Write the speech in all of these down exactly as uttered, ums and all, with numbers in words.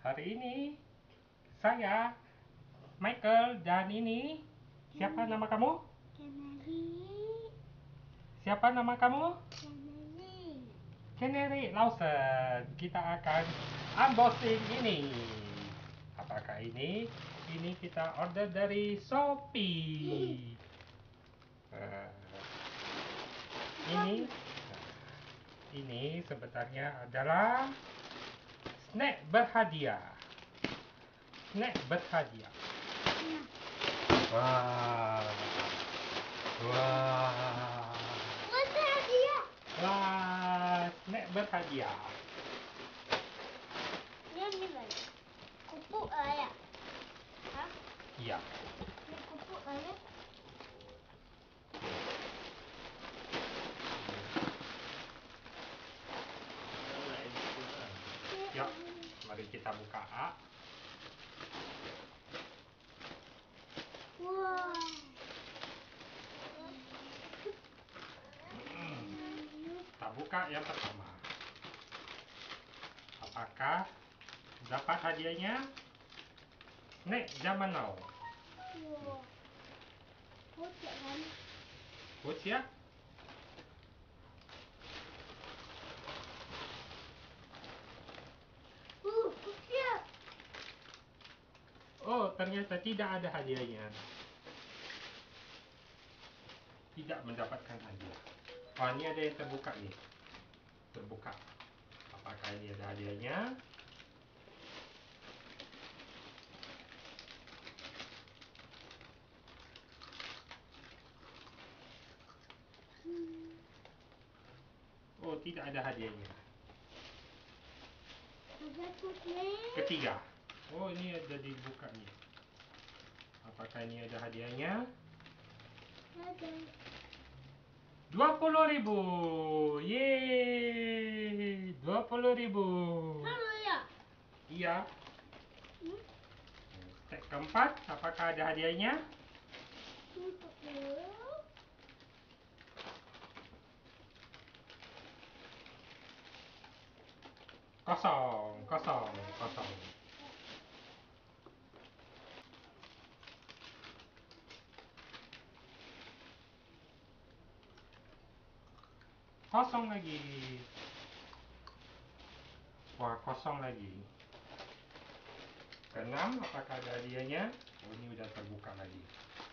Hari ini saya Michael dan ini siapa nama kamu? Canary. Siapa nama kamu? Canary. Canary Lawson. Kita akan unboxing ini. Apakah ini? Ini kita order dari Shopee. Uh, ini ini sebenarnya adalah snack berhadiah. Snack berhadiah. Wah. Wah. Berhadiah. Wah, snack berhadiah. Dia bilang kupuk ayah. Hah? Iya. Ini kupuk ayah. Yuk, mari kita buka. Wah. Kita buka yang pertama. Apakah dapat hadiahnya? Snack zaman now. Wah. Kocak kan? Coach ya? Uh, kocak. Oh, ternyata tidak ada hadiahnya. Tidak mendapatkan hadiah. Oh, ini ada yang terbuka nih. Terbuka. Apakah ini ada hadiahnya? Oh, tidak ada hadiahnya. Ada kucing. Ketiga. Oh, ini ada dibuka nih. Apakah ini ada hadiahnya? Ada. dua puluh ribu. Yeay. dua puluh ribu. Halo ya? Iya. Hmm? Step keempat, apakah ada hadiahnya? Untuk dulu. Kosong, kosong, kosong. Kosong lagi. Wah, kosong lagi. Keenam, apakah ada hadiahnya? Oh, ini udah terbuka lagi.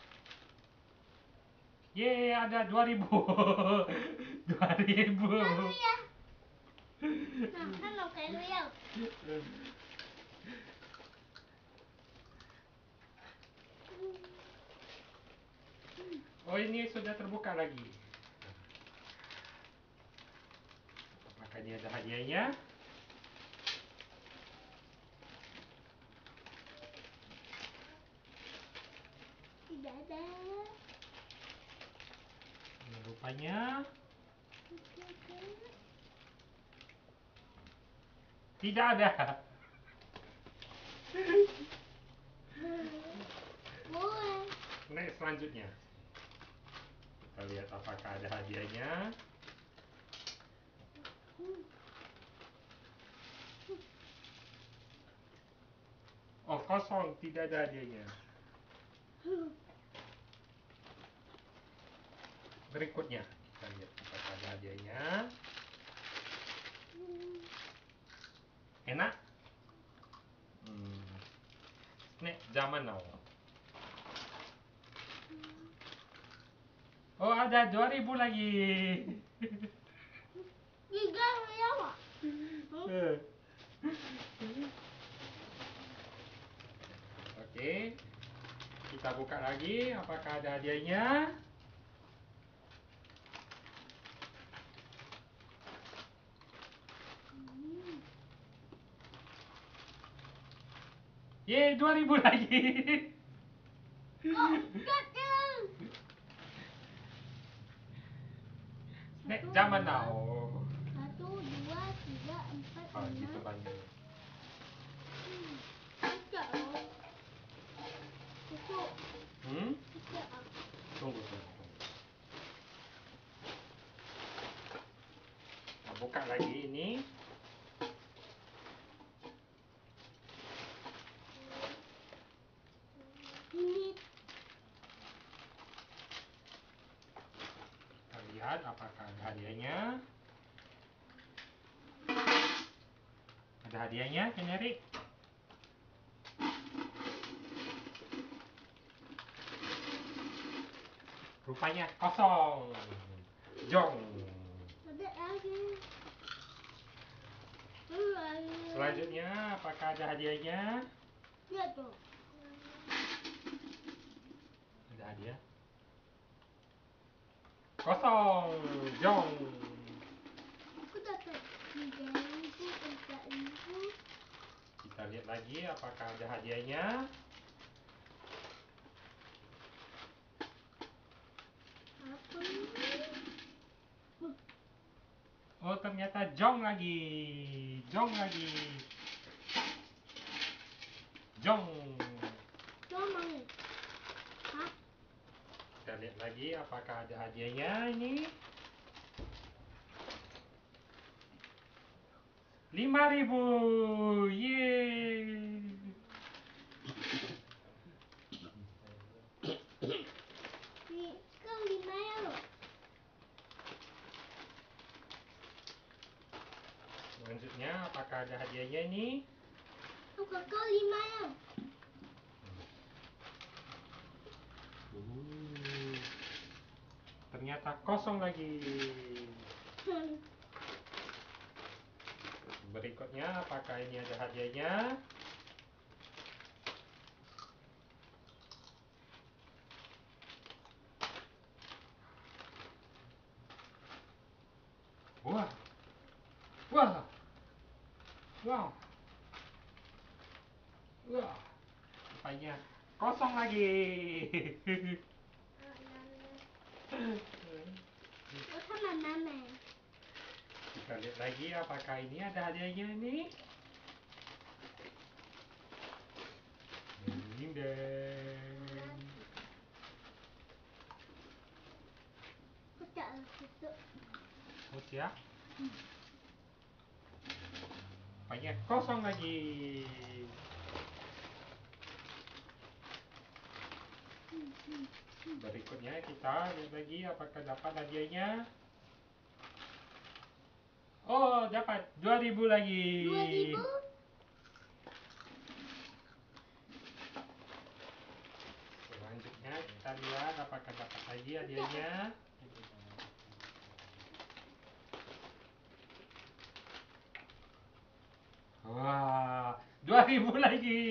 Yeay, ada dua ribu. dua ribu. Halo ya? Nah, halo kayak lu ya. Oh, ini sudah terbuka lagi. Apakah ini ada hadiahnya? Tidak ada. Ini rupanya tidak ada. Boleh. Next selanjutnya. Kita lihat apakah ada hadiahnya. Oh, kosong, tidak ada hadiahnya. Berikutnya, kita lihat apakah ada hadiahnya. Enak? Hmm. Snack zaman now. Oh, ada dua ribu lagi. Tiga ya, Pak. Oke. Kita buka lagi, apakah ada hadiahnya? Yeay, dua ribu lagi. Oh, kecil. Snack zaman now. Satu, dua, tiga, empat, Oh, lima. gitu banyak. Hmm. Kocak loh. Kocak. Hmm? Kocak. Tunggu, tunggu, tunggu. Kita buka lagi ini. hadiahnya. Ada hadiahnya, kan Erik? Rupanya kosong. Jong. Ada lagi. Ada. Selanjutnya, apakah ada hadiahnya? Lihat tuh. Ada hadiah? Kosong. Jong. Aku dapat tiga ribu, empat ribu. Kita lihat lagi apakah ada hadiahnya. Apa ini? Oh, ternyata jong lagi. Jong lagi. Jong. Coba nih. Hah? Kita lihat lagi apakah ada hadiahnya ini. lima ribu. Yeay. Nih, kau lima ya lo. Selanjutnya apakah ada hadiahnya ini. Aku kau lima ya. Uh, ternyata kosong lagi. Berikutnya apakah ini ada hadiahnya. Wah. Wah. Wow. Wah. Rupanya kosong lagi. Oh, sama mama. Kita lihat lagi apakah ini ada hadiahnya ini. Ding deng. Aku tak tutup. Oh siap. Rupanya kosong lagi. Berikutnya kita lihat lagi apakah dapat hadiahnya. Oh, dapat dua ribu lagi. Dua ribu. Selanjutnya kita lihat apakah dapat lagi hadiahnya. Wah, dua ribu lagi.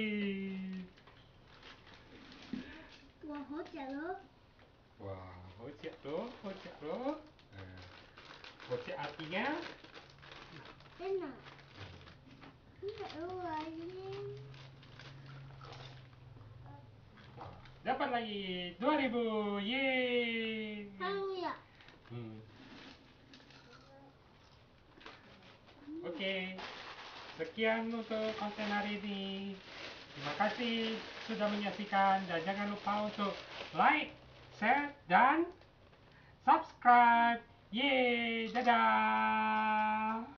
Wah, hoca lo. Wah, hocek loh, hocek loh. Nah, hocek artinya Enak. Enak lo lagi. wah, dapat lagi dua ribu. Yeay. Tahu ya. Hmm. Oke, sekian untuk konten hari ini. Terima kasih sudah menyaksikan dan jangan lupa untuk like, share, dan subscribe. Yeay, dadah.